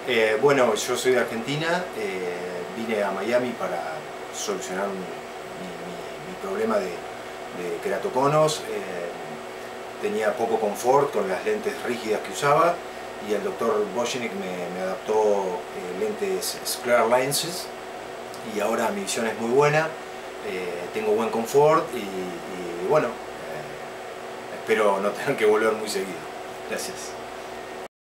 Bueno, yo soy de Argentina, vine a Miami para solucionar mi problema de queratoconos. Tenía poco confort con las lentes rígidas que usaba y el doctor Boschinick me adaptó lentes Sclear Lenses y ahora mi visión es muy buena, tengo buen confort y bueno, espero no tener que volver muy seguido. Gracias.